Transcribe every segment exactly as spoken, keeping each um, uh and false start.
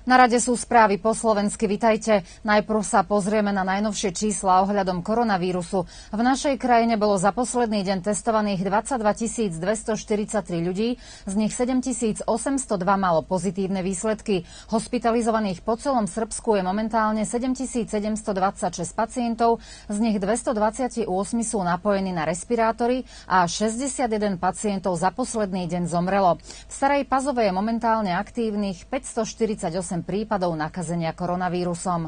Na rade sú správy po slovensky. Vitajte. Najprv sa pozrieme na najnovšie čísla ohľadom koronavírusu. V našej krajine bolo za posledný deň testovaných dvadsaťdva tisíc dvestoštyridsaťtri ľudí, z nich sedem tisíc osemstodva malo pozitívne výsledky. Hospitalizovaných po celom Srbsku je momentálne sedem tisíc sedemstodvadsaťšesť pacientov, z nich dvestodvadsaťosem sú napojení na respirátory a šesťdesiatjeden pacientov za posledný deň zomrelo. V Starej Pazove je momentálne aktívnych päťstoštyridsaťosem prípadov nakazenia koronavírusom.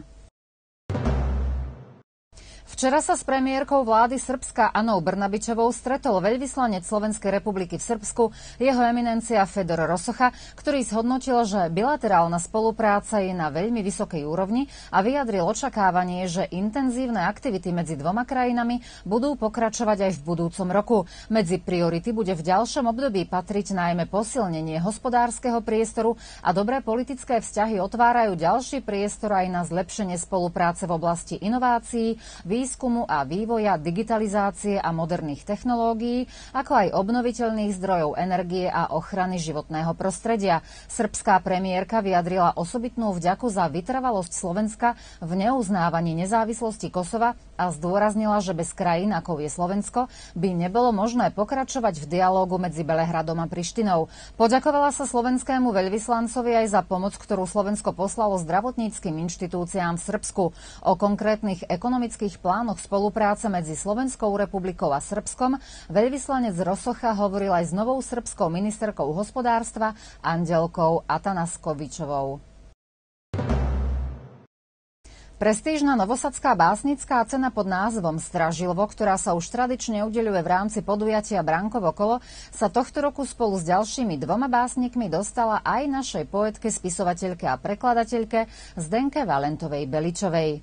Včera sa s premiérkou vlády Srbska Anou Brnabićovou stretol veľvyslanec Slovenskej republiky v Srbsku, jeho eminencia Fedor Rosocha, ktorý zhodnotil, že bilaterálna spolupráca je na veľmi vysokej úrovni a vyjadril očakávanie, že intenzívne aktivity medzi dvoma krajinami budú pokračovať aj v budúcom roku. Medzi priority bude v ďalšom období patriť najmä posilnenie hospodárskeho priestoru a dobré politické vzťahy otvárajú ďalší priestor aj na zlepšenie spolupráce v oblasti inovácií, výskumu a vývoja, digitalizácie a moderných technológií, ako aj obnoviteľných zdrojov energie a ochrany životného prostredia. Srbská premiérka vyjadrila osobitnú vďaku za vytrvalosť Slovenska v neuznávaní nezávislosti Kosova a zdôraznila, že bez krajín, ako je Slovensko, by nebolo možné pokračovať v dialógu medzi Belehradom a Prištinou. Poďakovala sa slovenskému veľvyslancovi aj za pomoc, ktorú Slovensko poslalo zdravotníckym inštitúciám v Srbsku. O konkrétnych ekonomických plánoch spolupráce medzi Slovenskou republikou a Srbskom veľvyslanec Rosocha hovoril aj s novou srbskou ministerkou hospodárstva Andelkou Atanaskovičovou. Prestížna novosadská básnická cena pod názvom Stražilovo, ktorá sa už tradične udeľuje v rámci podujatia Brankovo kolo, sa tohto roku spolu s ďalšími dvoma básnikmi dostala aj našej poetke, spisovateľke a prekladateľke Zdenke Valentovej Beličovej.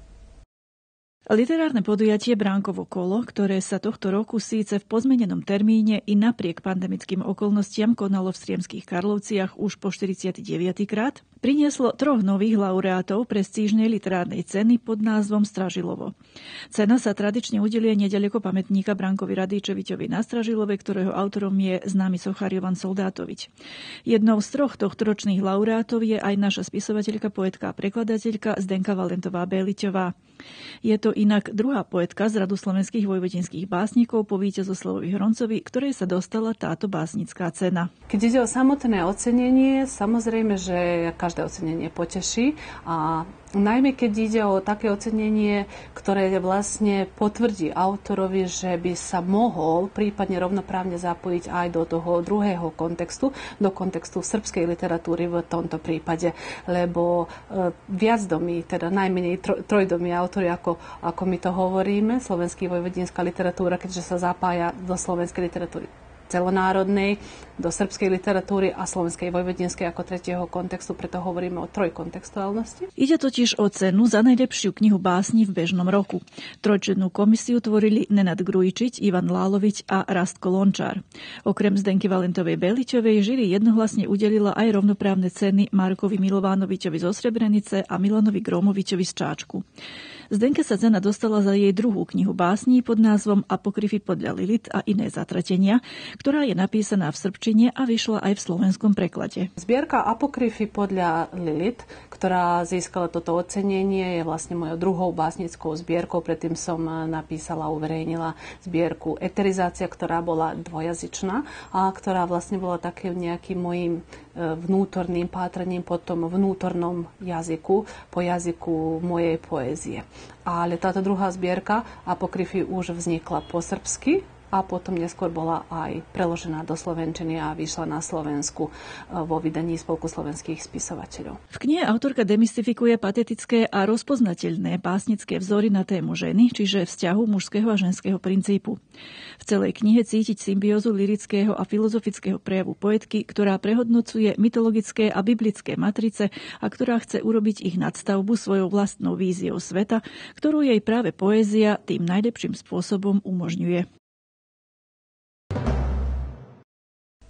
Literárne podujatie Bránkovo kolo, ktoré sa tohto roku síce v pozmenenom termíne i napriek pandemickým okolnostiam konalo v Sriemských Karlovciach už po štyridsiaty deviaty krát, prinieslo troch nových laureátov prestížnej literárnej ceny pod názvom Stražilovo. Cena sa tradične udeľuje neďaleko pamätníka Brankovi Radíčeviťovi na Stražilove, ktorého autorom je známy sochár Jovan Soldátovič. Jednou z troch tohtoročných laureátov je aj naša spisovateľka, poetka a prekladateľka Zdenka Valentová Beličová. Je to inak druhá poetka z radu slovenských vojvodinských básnikov po víťazoslavovi Hroncovi, ktorej sa dostala táto básnická cena. Keď ide o samotné ocenenie, samozrejme, že každé ocenenie poteší a najmä keď ide o také ocenenie, ktoré vlastne potvrdí autorovi, že by sa mohol prípadne rovnoprávne zapojiť aj do toho druhého kontextu, do kontextu srbskej literatúry v tomto prípade, lebo e, viacdomí, teda najmenej tro, trojdomí autori, ako, ako my to hovoríme, slovenský vojvodinská literatúra, keďže sa zapája do slovenskej literatúry celonárodnej, do srbskej literatúry a slovenskej vojvodinskej ako tretieho kontextu, preto hovoríme o trojkontextuálnosti. Ide totiž o cenu za najlepšiu knihu básni v bežnom roku. Trojčlennú komisiu tvorili Nenad Grujčiť, Ivan Lálovič a Rastko Lončár. Okrem Zdenky Valentovej Beličovej žiri jednohlasne udelila aj rovnoprávne ceny Markovi Milovánovičovi zo Srebrenice a Milanovi Gromovičovi z Čáčku. Zdenke sa cena dostala za jej druhú knihu básní pod názvom Apokryfy podľa Lilith a iné zatratenia, ktorá je napísaná v srbčine a vyšla aj v slovenskom preklade. Zbierka Apokryfy podľa Lilith, ktorá získala toto ocenenie, je vlastne mojou druhou básnickou zbierkou. Predtým som napísala, uverejnila zbierku Eterizácia, ktorá bola dvojazyčná a ktorá vlastne bola takým nejakým mojím vnútorným pátraním po tom vnútornom jazyku, po jazyku mojej poézie. Ale táto druhá zbierka Apokryfy už vznikla po srbsky a potom neskôr bola aj preložená do slovenčiny a vyšla na Slovensku vo vydaní Spolku slovenských spisovateľov. V knihe autorka demystifikuje patetické a rozpoznateľné básnické vzory na tému ženy, čiže vzťahu mužského a ženského princípu. V celej knihe cítiť symbiózu lyrického a filozofického prejavu poetky, ktorá prehodnocuje mytologické a biblické matrice a ktorá chce urobiť ich nadstavbu svojou vlastnou víziou sveta, ktorú jej práve poézia tým najlepším spôsobom umožňuje.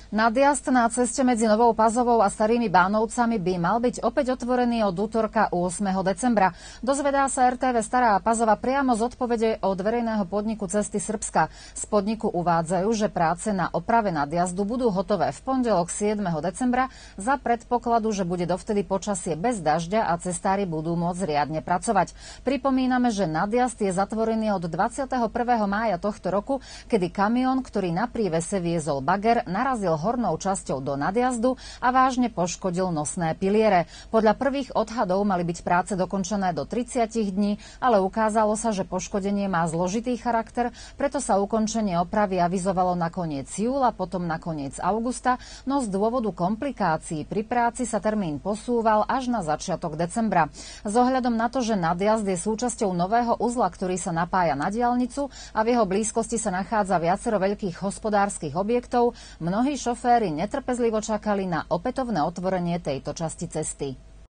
Nadjazd na ceste medzi Novou Pazovou a Starými Bánovcami by mal byť opäť otvorený od útorka ôsmeho decembra. Dozvedá sa er té vé Stará Pazova priamo z odpovede od verejného podniku Cesty Srbska. Z podniku uvádzajú, že práce na oprave nadjazdu budú hotové v pondelok siedmeho decembra za predpokladu, že bude dovtedy počasie bez dažďa a cestári budú môcť riadne pracovať. Pripomíname, že nadjazd je zatvorený od dvadsiateho prvého mája tohto roku, kedy kamión, ktorý na prívese viezol bager, narazil hornou časťou do nadjazdu a vážne poškodil nosné piliere. Podľa prvých odhadov mali byť práce dokončené do tridsať dní, ale ukázalo sa, že poškodenie má zložitý charakter, preto sa ukončenie opravy avizovalo na koniec júla, potom na koniec augusta, no z dôvodu komplikácií pri práci sa termín posúval až na začiatok decembra. S ohľadom na to, že nadjazd je súčasťou nového uzla, ktorý sa napája na diaľnicu a v jeho blízkosti sa nachádza viacero veľkých hospodárskych objektov, mnohí šoféri netrpezlivo čakali na opätovné otvorenie tejto časti cesty.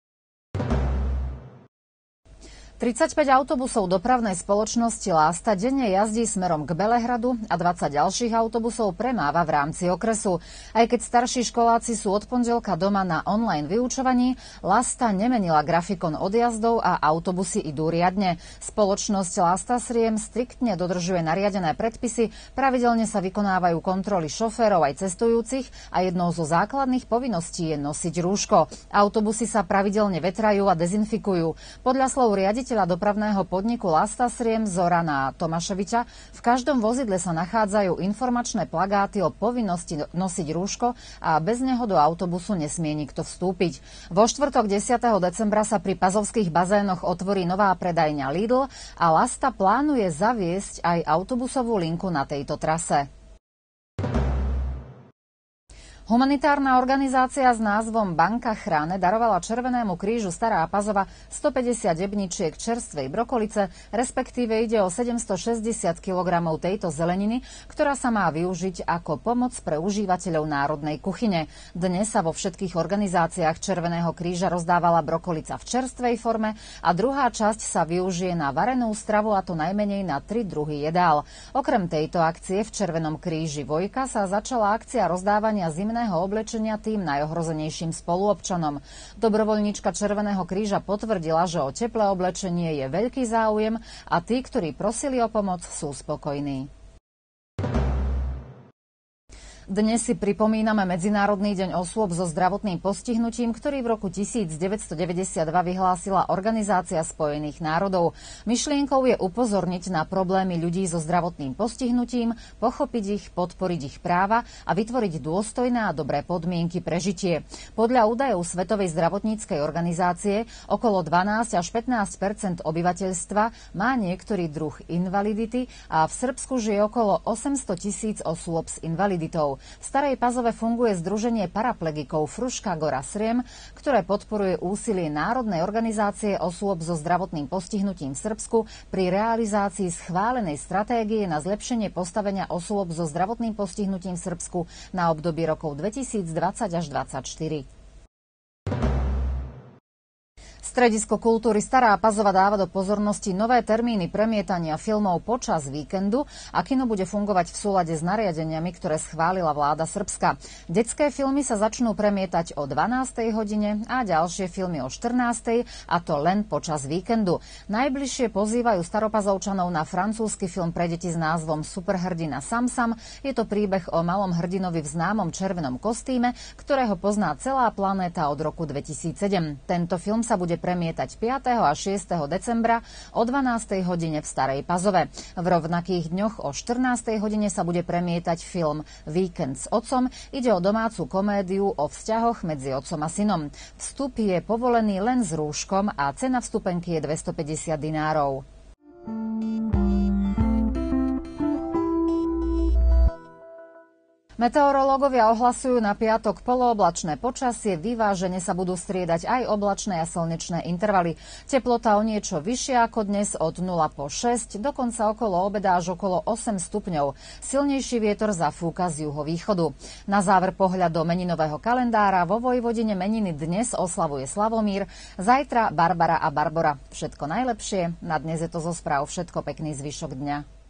tridsaťpäť autobusov dopravnej spoločnosti Lásta denne jazdí smerom k Belehradu a dvadsať ďalších autobusov premáva v rámci okresu. Aj keď starší školáci sú od pondelka doma na online vyučovaní, Lásta nemenila grafikon odjazdov a autobusy idú riadne. Spoločnosť Lásta Sriem striktne dodržuje nariadené predpisy, pravidelne sa vykonávajú kontroly šoférov aj cestujúcich a jednou zo základných povinností je nosiť rúško. Autobusy sa pravidelne vetrajú a dezinfikujú. Podľa slov riaditeľa dopravného podniku Lásta Sriem Zorana Tomáševiča v každom vozidle sa nachádzajú informačné plagáty o povinnosti nosiť rúško a bez neho do autobusu nesmie nikto vstúpiť. Vo štvrtok desiateho decembra sa pri pazovských bazénoch otvorí nová predajňa Lidl a Lasta plánuje zaviesť aj autobusovú linku na tejto trase. Humanitárna organizácia s názvom Banka Chráne darovala Červenému krížu Stará Pazova stopäťdesiat ebničiek čerstvej brokolice, respektíve ide o sedemstošesťdesiat kilogramov tejto zeleniny, ktorá sa má využiť ako pomoc pre užívateľov národnej kuchyne. Dnes sa vo všetkých organizáciách Červeného kríža rozdávala brokolica v čerstvej forme a druhá časť sa využije na varenú stravu, a to najmenej na tri druhy jedál. Okrem tejto akcie v Červenom kríži Vojka sa začala akcia rozdávania zimného oblečenia tým najohrozenejším spoluobčanom. Dobrovoľníčka Červeného kríža potvrdila, že o teplé oblečenie je veľký záujem a tí, ktorí prosili o pomoc, sú spokojní. Dnes si pripomíname Medzinárodný deň osôb so zdravotným postihnutím, ktorý v roku devätnásťstodeväťdesiatdva vyhlásila Organizácia spojených národov. Myšlienkou je upozorniť na problémy ľudí so zdravotným postihnutím, pochopiť ich, podporiť ich práva a vytvoriť dôstojné a dobré podmienky pre žitie. Podľa údajov Svetovej zdravotníckej organizácie okolo dvanásť až pätnásť percent obyvateľstva má niektorý druh invalidity a v Srbsku žije okolo osemsto tisíc osôb s invaliditou. V Starej Pazove funguje združenie paraplegikov Fruška Gora Sriem, ktoré podporuje úsilie Národnej organizácie osôb so zdravotným postihnutím v Srbsku pri realizácii schválenej stratégie na zlepšenie postavenia osôb so zdravotným postihnutím v Srbsku na obdobie rokov dvetisícdvadsať až dvadsaťštyri. Stredisko kultúry Stará Pazova dáva do pozornosti nové termíny premietania filmov počas víkendu a kino bude fungovať v súlade s nariadeniami, ktoré schválila vláda Srbska. Detské filmy sa začnú premietať o dvanástej hodine a ďalšie filmy o štrnástej, a to len počas víkendu. Najbližšie pozývajú Staropazovčanov na francúzsky film pre deti s názvom Superhrdina Sam Sam. Je to príbeh o malom hrdinovi v známom červenom kostýme, ktorého pozná celá planéta od roku dvetisícsedem. Tento film sa bude premietať piateho a šiesteho decembra o dvanástej hodine v Starej Pazove. V rovnakých dňoch o štrnástej hodine sa bude premietať film Víkend s otcom. Ide o domácu komédiu o vzťahoch medzi otcom a synom. Vstup je povolený len s rúškom a cena vstupenky je dvestopäťdesiat dinárov. Meteorológovia ohlasujú na piatok polooblačné počasie, vyvážene sa budú striedať aj oblačné a slnečné intervaly. Teplota o niečo vyššia ako dnes od nula po šesť, dokonca okolo obeda až okolo osem stupňov. Silnejší vietor zafúka z juhovýchodu. Na záver pohľad do meninového kalendára. Vo Vojvodine meniny dnes oslavuje Slavomír, zajtra Barbara a Barbora. Všetko najlepšie, na dnes je to zo správ všetko, pekný zvyšok dňa.